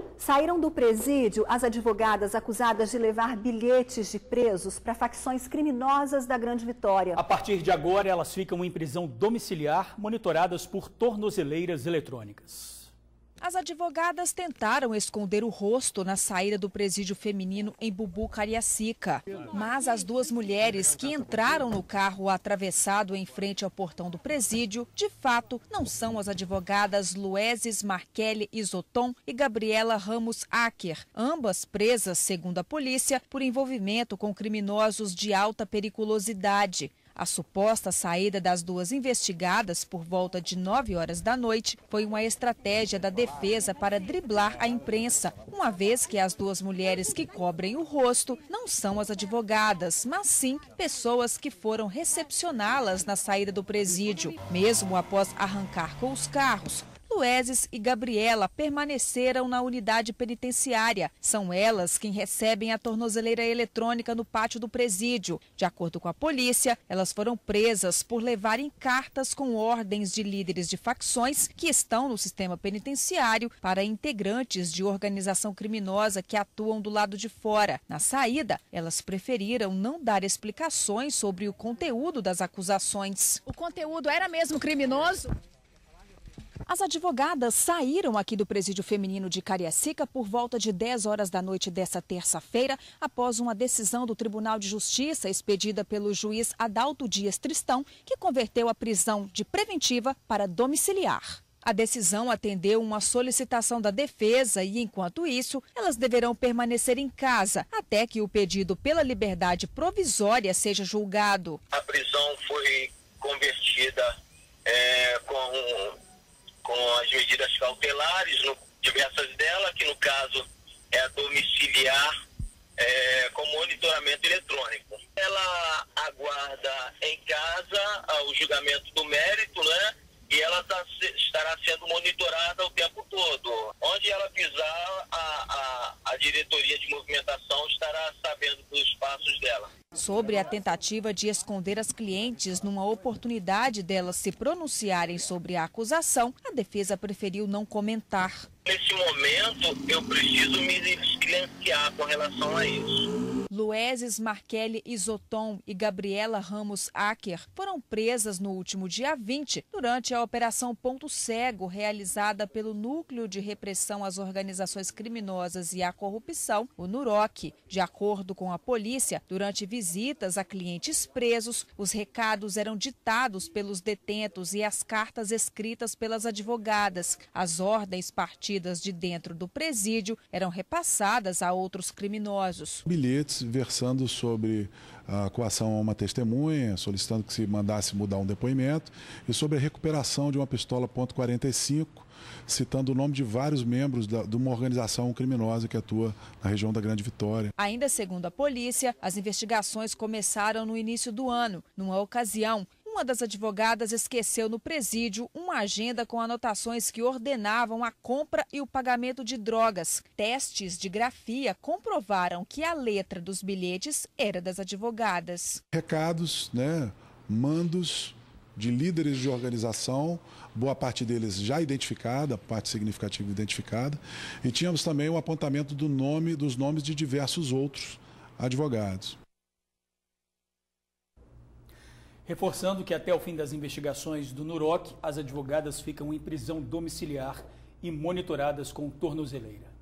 Saíram do presídio as advogadas acusadas de levar bilhetes de presos para facções criminosas da Grande Vitória. A partir de agora, elas ficam em prisão domiciliar, monitoradas por tornozeleiras eletrônicas. As advogadas tentaram esconder o rosto na saída do presídio feminino em Bubu, Cariacica. Mas as duas mulheres que entraram no carro atravessado em frente ao portão do presídio, de fato, não são as advogadas Luézes Markelli Isoton e Gabriela Ramos Acker, ambas presas, segundo a polícia, por envolvimento com criminosos de alta periculosidade. A suposta saída das duas investigadas por volta de 9 horas da noite foi uma estratégia da defesa para driblar a imprensa, uma vez que as duas mulheres que cobrem o rosto não são as advogadas, mas sim pessoas que foram recepcioná-las na saída do presídio. Mesmo após arrancar com os carros, Luézes e Gabriela permaneceram na unidade penitenciária. São elas quem recebem a tornozeleira eletrônica no pátio do presídio. De acordo com a polícia, elas foram presas por levarem cartas com ordens de líderes de facções que estão no sistema penitenciário para integrantes de organização criminosa que atuam do lado de fora. Na saída, elas preferiram não dar explicações sobre o conteúdo das acusações. O conteúdo era mesmo criminoso? As advogadas saíram aqui do presídio feminino de Cariacica por volta de 10 horas da noite desta terça-feira, após uma decisão do Tribunal de Justiça expedida pelo juiz Adalto Dias Tristão, que converteu a prisão de preventiva para domiciliar. A decisão atendeu uma solicitação da defesa e, enquanto isso, elas deverão permanecer em casa até que o pedido pela liberdade provisória seja julgado. A prisão foi convertida com as medidas cautelares, diversas delas, que no caso é a domiciliar com monitoramento eletrônico. Ela aguarda em casa o julgamento do mérito, né? E ela estará sendo monitorada o tempo todo. Onde ela pisar, a diretoria de movimentação estará sabendo dos passos dela. Sobre a tentativa de esconder as clientes numa oportunidade delas se pronunciarem sobre a acusação, a defesa preferiu não comentar. Nesse momento, eu preciso me silenciar com relação a isso. Luézes Markelli Isoton e Gabriela Ramos Acker foram presas no último dia 20 durante a Operação Ponto Cego, realizada pelo Núcleo de Repressão às Organizações Criminosas e à Corrupção, o NUROC. De acordo com a polícia, durante visitas a clientes presos, os recados eram ditados pelos detentos e as cartas escritas pelas advogadas. As ordens partidas de dentro do presídio eram repassadas a outros criminosos. Bilhetes versando sobre a coação a uma testemunha, solicitando que se mandasse mudar um depoimento, e sobre a recuperação de uma pistola .45, citando o nome de vários membros de uma organização criminosa que atua na região da Grande Vitória. Ainda segundo a polícia, as investigações começaram no início do ano. Numa ocasião, uma das advogadas esqueceu no presídio uma agenda com anotações que ordenavam a compra e o pagamento de drogas. Testes de grafia comprovaram que a letra dos bilhetes era das advogadas. Recados, mandos de líderes de organização, boa parte deles já identificada, parte significativa identificada, e tínhamos também o apontamento dos nomes de diversos outros advogados. Reforçando que até o fim das investigações do NUROC, as advogadas ficam em prisão domiciliar e monitoradas com tornozeleira.